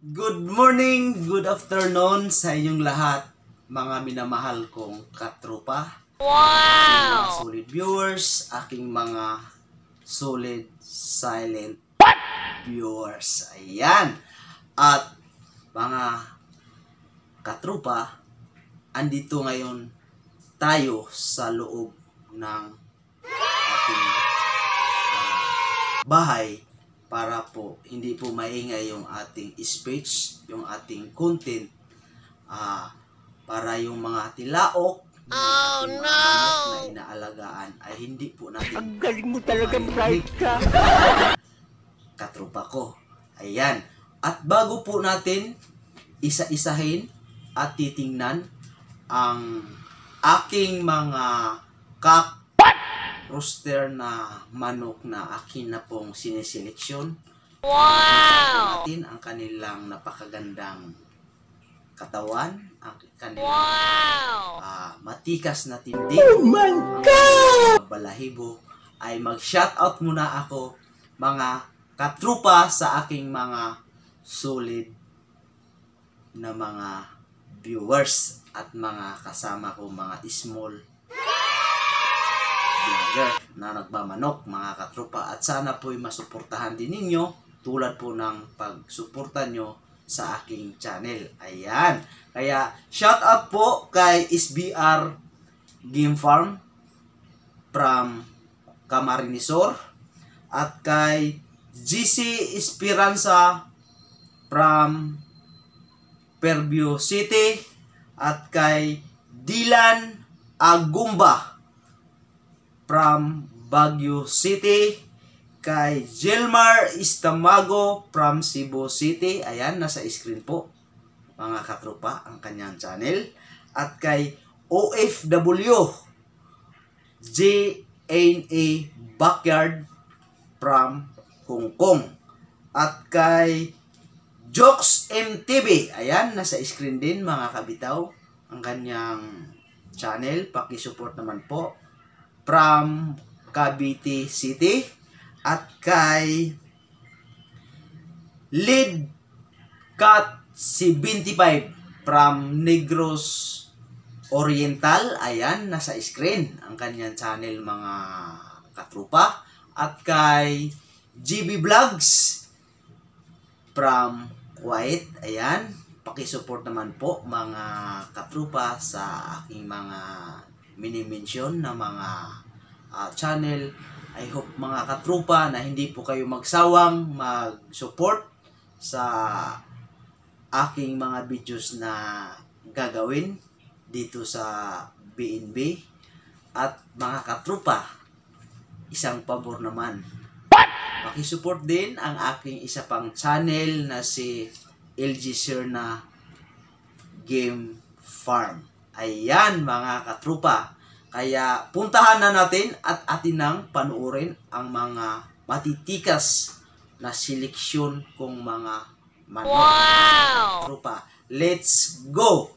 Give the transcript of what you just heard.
Good morning, good afternoon sa inyong lahat, mga minamahal kong katropa, aking mga solid viewers, aking mga solid silent viewers. Ayan. At mga katropa, andito ngayon tayo sa loob ng ating bahay para po hindi po maingay yung ating speech, yung ating content, para yung mga tilaok na manok na inaalagaan ay hindi po natin. Ang galing mo talaga, bright ka. Katropa ko. Ayan. At bago po natin isa-isahin at titingnan ang aking mga roster na manok na akin na pong sineseleksyon. Wow! Natin ang kanilang napakagandang katawan, ang kanilang matikas na tindig. Oh my God! Balahibo ay mag-shoutout muna ako, mga katrupa, sa aking mga solid na mga viewers at mga kasama ko, mga small vlogger na nagmamanok, mga katrupa, at sana po'y masuportahan din ninyo tulad po ng pagsuporta nyo sa aking channel. Ayan. Kaya shout out po kay SBR Game Farm from Camarinesor at kay GC Esperanza from Fairview City at kay Dylan Agumba from Baguio City, kay Jelmar Istamago from Cebu City. Ayan, nasa screen po, mga katropa, ang kanyang channel. At kay OFW JNA Backyard from Hong Kong. At kay Jokes MTV. Ayan, nasa screen din, mga kabitaw, ang kanyang channel. Pakisupport naman po, from Cavite City. At kay Lead Cat 75 from Negros Oriental. Ayan, nasa screen ang kanyang channel, mga katrupa. At kay GB Vlogs from Kuwait. Ayan, pakisupport naman po, mga katrupa, sa aking mga mini-mention na mga channel. I hope, mga katrupa, na hindi po kayo magsawang mag-support sa aking mga videos na gagawin dito sa BNB. At mga katrupa, isang pabor naman, pakisupport din ang aking isa pang channel na si LG Serna Game Farm. Ayan, mga katrupa. Kaya puntahan na natin at atin nang panuorin ang mga matitikas na seleksyon kong mga manok. Wow! Katrupa, let's go!